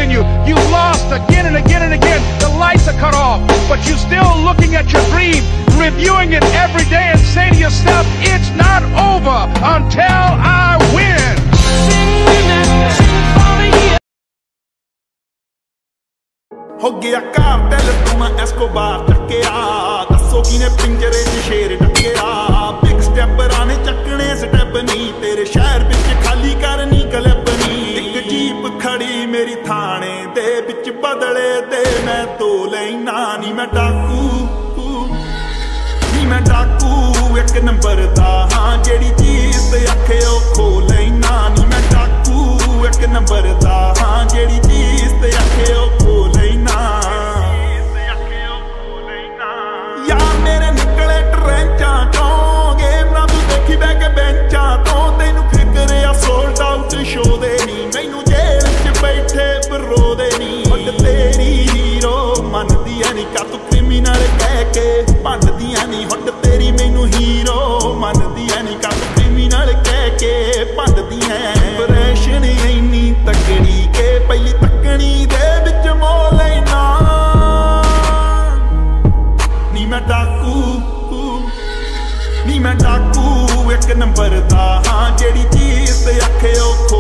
in you. You lost again and again and again. The lights are cut off, but you're still looking at your dream, reviewing it every day and saying to yourself, it's not over until I win. हो गया cartel तू मैं Escobar चक्केया दसो किने पिंजरे च शेर ढकेया big स्टेपरां ने चकने स्टेप नहीं तेरे शहर विच खाली करनी क्लब नहीं एक जीप खड़ी मेरी थाने दे विच बदले दे मैं तो लेना नी मैं डाकू एक नंबर दा हां जेड़ी चीज ते आखे ओ खो लेना नी मैं डाकू एक नंबर दा हां जेड़ी चीज ते आखे ओ खो लेना यार मेरे निकले ट्रेंचां चों गेम ना तू देखी बैठ के बेंचां तो तैनू फिक्र आ सोल्ड आउट शो दे नी मैनू जेल च बैठे बरो दे नी हट तेरी हीरो मनदियां नी का तू क्रिमिनल कह के भंडदियां नी हट तेरी मैनू हीरो मनदियां नी का तू क्रिमिनल कह के भंडदियां इंप्रेशन इन्नी तकड़ी के पहली तकनी दे विच मोह लेना नी मैं डाकू एक नंबर दा हां जेड़ी चीज ते आखे ओ